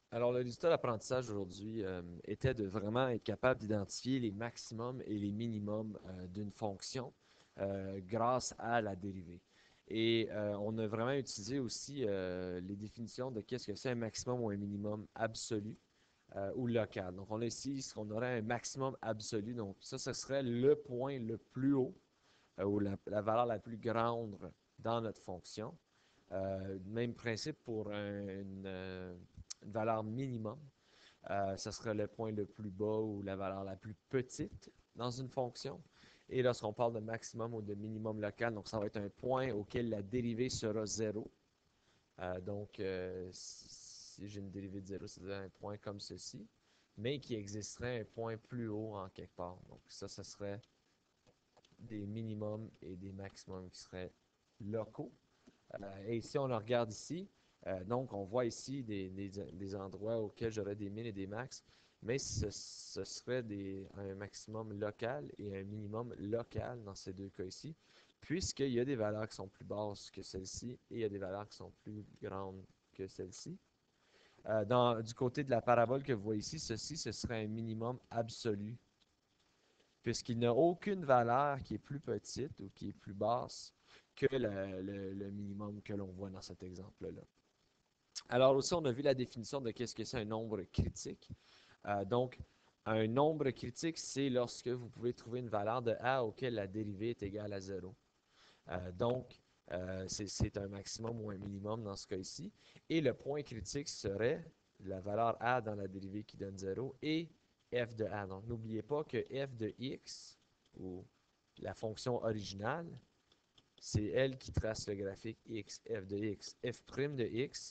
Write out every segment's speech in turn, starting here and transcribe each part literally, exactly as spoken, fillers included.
Alors, le résultat d'apprentissage aujourd'hui euh, était de vraiment être capable d'identifier les maximums et les minimums euh, d'une fonction euh, grâce à la dérivée. Et euh, on a vraiment utilisé aussi euh, les définitions de qu'est-ce que c'est un maximum ou un minimum absolu euh, ou local. Donc, on a ici ce qu'on aurait un maximum absolu. Donc, ça, ce serait le point le plus haut euh, ou la, la valeur la plus grande dans notre fonction. Euh, même principe pour un- une, euh, une valeur minimum. Euh, ce serait le point le plus bas ou la valeur la plus petite dans une fonction. Et lorsqu'on parle de maximum ou de minimum local, donc ça va être un point auquel la dérivée sera zéro. Euh, donc, euh, si j'ai une dérivée de zéro, c'est un point comme ceci, mais qui existerait un point plus haut en quelque part. Donc, ça, ce serait des minimums et des maximums qui seraient locaux. Euh, et si on le regarde ici, euh, donc on voit ici des, des, des endroits auxquels j'aurais des min et des max, mais ce, ce serait des, un maximum local et un minimum local dans ces deux cas ici, puisqu'il y a des valeurs qui sont plus basses que celles-ci et il y a des valeurs qui sont plus grandes que celles-ci. Euh, dans, du côté de la parabole que vous voyez ici, ceci, ce serait un minimum absolu, puisqu'il n'y a aucune valeur qui est plus petite ou qui est plus basse que le, le, le minimum que l'on voit dans cet exemple-là. Alors aussi, on a vu la définition de qu'est-ce que c'est un nombre critique. Euh, donc, un nombre critique, c'est lorsque vous pouvez trouver une valeur de a auquel la dérivée est égale à zéro. Euh, donc, euh, c'est un maximum ou un minimum dans ce cas ici. Et le point critique serait la valeur a dans la dérivée qui donne zéro et f de a. Donc, n'oubliez pas que f de x, ou la fonction originale, c'est elle qui trace le graphique x, f de x. F' de x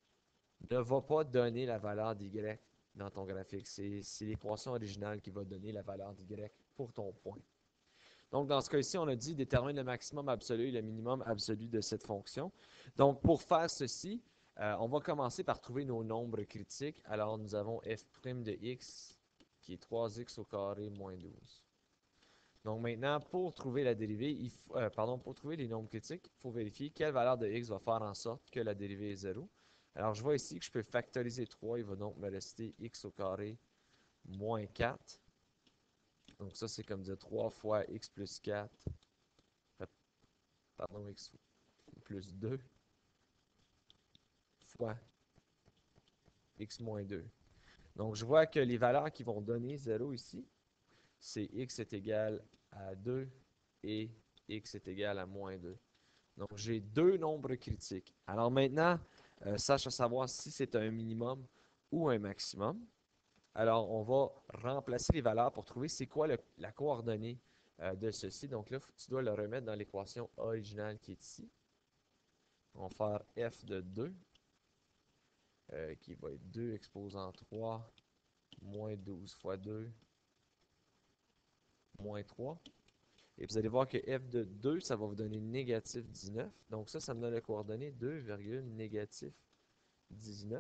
ne va pas donner la valeur d'y dans ton graphique. C'est l'équation originale qui va donner la valeur d'y pour ton point. Donc, dans ce cas-ci, on a dit détermine le maximum absolu et le minimum absolu de cette fonction. Donc, pour faire ceci, euh, on va commencer par trouver nos nombres critiques. Alors, nous avons f' de x qui est trois x au carré moins douze. Donc, maintenant, pour trouver la dérivée, il faut, euh, pardon, pour trouver les nombres critiques, il faut vérifier quelle valeur de x va faire en sorte que la dérivée est zéro. Alors, je vois ici que je peux factoriser trois. Il va donc me rester x au carré moins quatre. Donc, ça, c'est comme dire trois fois x plus quatre, pardon, x plus deux fois x moins deux. Donc, je vois que les valeurs qui vont donner zéro ici, c'est x est égal à deux et x est égal à moins deux. Donc, j'ai deux nombres critiques. Alors maintenant, euh, sache à savoir si c'est un minimum ou un maximum. Alors, on va remplacer les valeurs pour trouver c'est quoi le, la coordonnée euh, de ceci. Donc là, tu dois le remettre dans l'équation originale qui est ici. On va faire f de deux, euh, qui va être deux exposant trois, moins douze fois deux, moins trois. Et vous allez voir que f de deux, ça va vous donner négatif dix-neuf. Donc ça, ça me donne la coordonnée deux, négatif dix-neuf.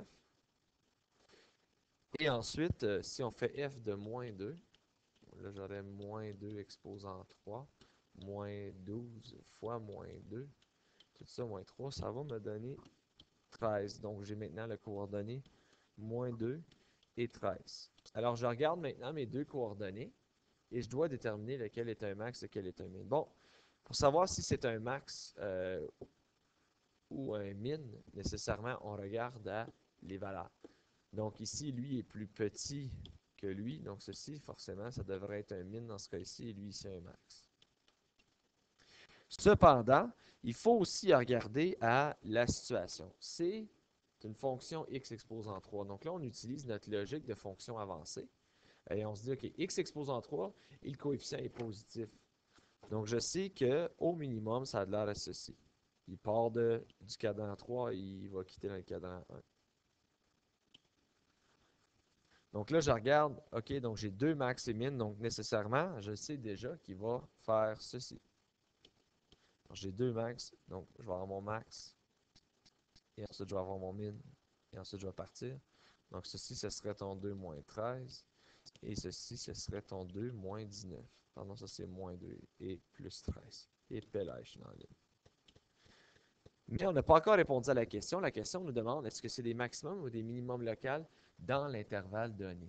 Et ensuite, euh, si on fait f de moins deux, là j'aurais moins deux exposant trois, moins douze fois moins deux, tout ça moins trois, ça va me donner treize. Donc j'ai maintenant la coordonnée moins deux et treize. Alors je regarde maintenant mes deux coordonnées et je dois déterminer lequel est un max et lequel est un min. Bon, pour savoir si c'est un max euh, ou un min, nécessairement on regarde à les valeurs. Donc ici, lui est plus petit que lui. Donc ceci, forcément, ça devrait être un min dans ce cas-ci. Et lui, c'est un max. Cependant, il faut aussi regarder à la situation. C'est une fonction x exposant trois. Donc là, on utilise notre logique de fonction avancée. Et on se dit, OK, x exposant trois et le coefficient est positif. Donc je sais qu'au minimum, ça a l'air à ceci. Il part de, du cadran trois et il va quitter dans le cadran un. Donc là, je regarde, OK, donc j'ai deux max et min, donc nécessairement, je sais déjà qu'il va faire ceci. J'ai deux max, donc je vais avoir mon max, et ensuite je vais avoir mon min, et ensuite je vais partir. Donc ceci, ce serait ton deux moins treize, et ceci, ce serait ton deux moins dix-neuf. Pardon, ça c'est moins deux et plus treize. Et pellage dans la ligne. Mais on n'a pas encore répondu à la question. La question nous demande, est-ce que c'est des maximums ou des minimums locaux dans l'intervalle donné?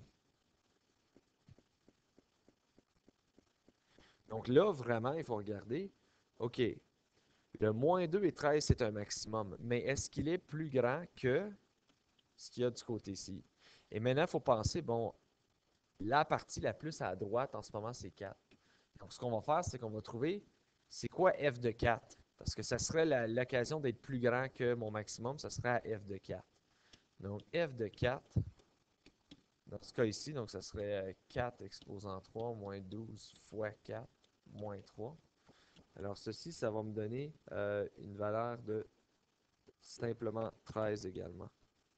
Donc là, vraiment, il faut regarder, OK, le moins deux et treize, c'est un maximum, mais est-ce qu'il est plus grand que ce qu'il y a du côté-ci? Et maintenant, il faut penser, bon, la partie la plus à droite en ce moment, c'est quatre. Donc, ce qu'on va faire, c'est qu'on va trouver, c'est quoi f de quatre? Parce que ça serait l'occasion d'être plus grand que mon maximum, ça serait à f de quatre. Donc, f de quatre, dans ce cas ici, donc ça serait quatre exposant trois moins douze fois quatre moins trois. Alors, ceci, ça va me donner euh, une valeur de simplement treize également.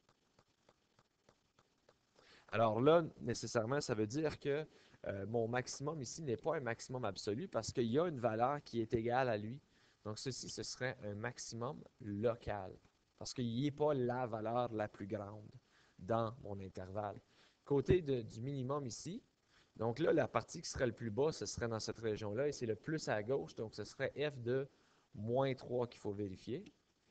Alors là, nécessairement, ça veut dire que euh, mon maximum ici n'est pas un maximum absolu parce qu'il y a une valeur qui est égale à lui. Donc, ceci, ce serait un maximum local parce qu'il n'y a pas la valeur la plus grande dans mon intervalle. Côté de, du minimum ici, donc là, la partie qui serait le plus bas, ce serait dans cette région-là et c'est le plus à gauche, donc ce serait f de moins trois qu'il faut vérifier.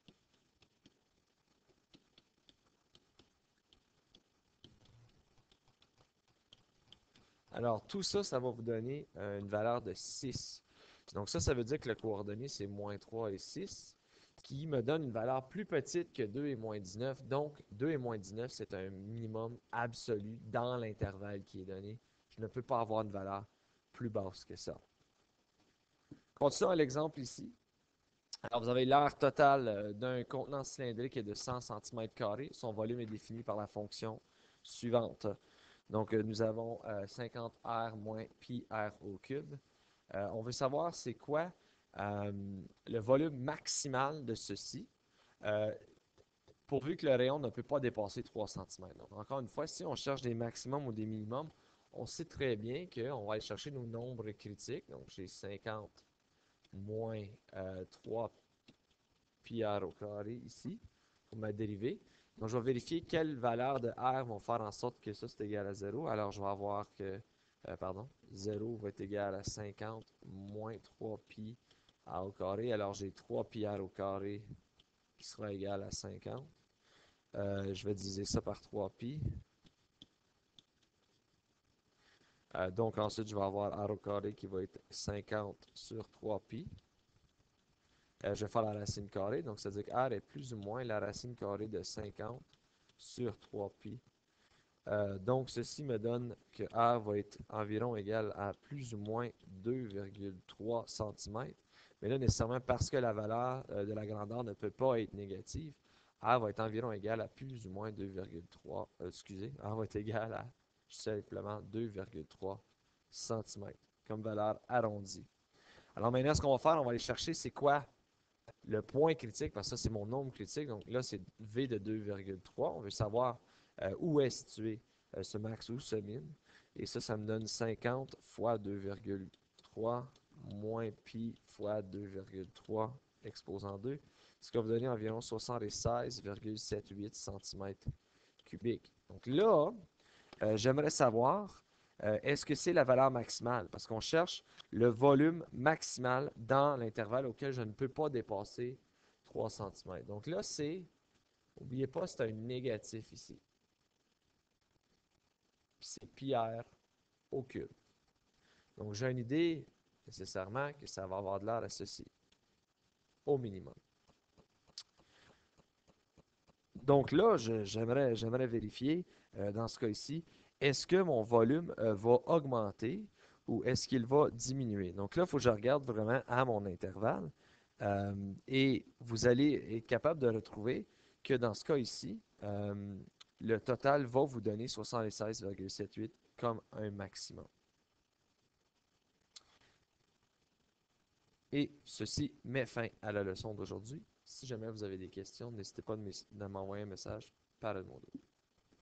Alors, tout ça, ça va vous donner euh, une valeur de six. Donc ça, ça veut dire que le coordonné, c'est moins trois et six, qui me donne une valeur plus petite que deux et moins dix-neuf. Donc, deux et moins dix-neuf, c'est un minimum absolu dans l'intervalle qui est donné. Je ne peux pas avoir une valeur plus basse que ça. Continuons à l'exemple ici. Alors, vous avez l'aire totale euh, d'un contenant cylindrique est de cent centimètres carrés. Son volume est défini par la fonction suivante. Donc, euh, nous avons euh, cinquante R moins pi R au cube. Euh, on veut savoir c'est quoi euh, le volume maximal de ceci, euh, pourvu que le rayon ne peut pas dépasser trois centimètres. Donc, encore une fois, si on cherche des maximums ou des minimums, on sait très bien qu'on va aller chercher nos nombres critiques. Donc, j'ai cinquante moins euh, trois pi R au carré ici, pour ma dérivée. Donc, je vais vérifier quelles valeurs de R vont faire en sorte que ça, c'est égal à zéro. Alors, je vais avoir que, euh, pardon, zéro va être égal à cinquante moins trois pi R au carré. Alors, j'ai trois pi R au carré qui sera égal à cinquante. Euh, je vais diviser ça par trois pi. Euh, donc, ensuite, je vais avoir R au carré qui va être cinquante sur trois pi. Euh, je vais faire la racine carrée, donc ça veut dire que R est plus ou moins la racine carrée de cinquante sur trois pi. Euh, donc, ceci me donne que R va être environ égal à plus ou moins deux virgule trois centimètres. Mais là, nécessairement, parce que la valeur euh, de la grandeur ne peut pas être négative, R va être environ égal à plus ou moins deux virgule trois, euh, excusez, R va être égal à simplement deux virgule trois centimètres comme valeur arrondie. Alors maintenant, ce qu'on va faire, on va aller chercher c'est quoi le point critique, parce que ça, c'est mon nombre critique. Donc là, c'est V de deux virgule trois. On veut savoir euh, où est situé euh, ce max ou ce min. Et ça, ça me donne cinquante fois deux virgule trois moins pi fois deux virgule trois exposant deux, ce qui va vous donner environ soixante-seize virgule soixante-dix-huit centimètres cubiques. Donc là, euh, j'aimerais savoir, euh, est-ce que c'est la valeur maximale? Parce qu'on cherche le volume maximal dans l'intervalle auquel je ne peux pas dépasser trois centimètres. Donc là, c'est, n'oubliez pas, c'est un négatif ici. C'est pi r au cube. Donc j'ai une idée nécessairement que ça va avoir de l'air à ceci, au minimum. Donc là, j'aimerais j'aimerais vérifier, euh, dans ce cas ici, est-ce que mon volume euh, va augmenter ou est-ce qu'il va diminuer? Donc là, il faut que je regarde vraiment à mon intervalle. Euh, et vous allez être capable de retrouver que dans ce cas ici, euh, le total va vous donner soixante-seize virgule soixante-dix-huit comme un maximum. Et ceci met fin à la leçon d'aujourd'hui. Si jamais vous avez des questions, n'hésitez pas de m'envoyer un message par le mot.